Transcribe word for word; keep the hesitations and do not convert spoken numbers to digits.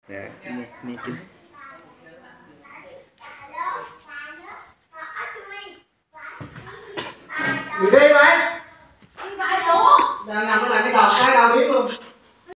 Dạ, nghe, nghe chính. Đi đi mày. Đi mày luôn. Đang nằm nó làm cái đầu cái đâu biết luôn.